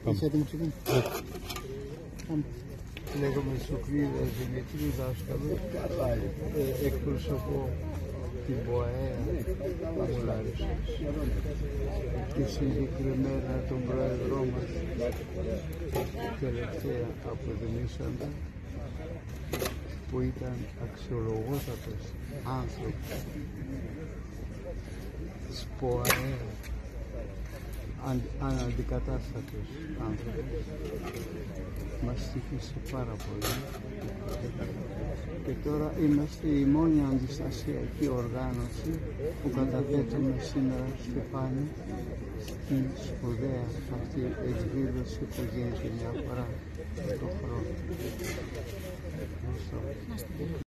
Είσαι έτοιμος εκεί? Λέγομαι Σουκρίδας Δημητρίου, δάσκαλο. Εκπροσωπώ την ΠΟΑΕΑ Αμουλάρισσας και συγκεκριμένα τον πρόεδρό μας τελευταία αποδημήσαντα, που ήταν αξιολογότατος άνθρωπος της ΠΟΑΕΑ, αναντικατάστατος άνθρωπος. Μας στήχησε πάρα πολύ και τώρα είμαστε η μόνη αντιστασιακή οργάνωση που καταθέτουμε σήμερα στο πάνη στην σπουδαία αυτή εκδήλωση που γίνεται μια φορά το χρόνο.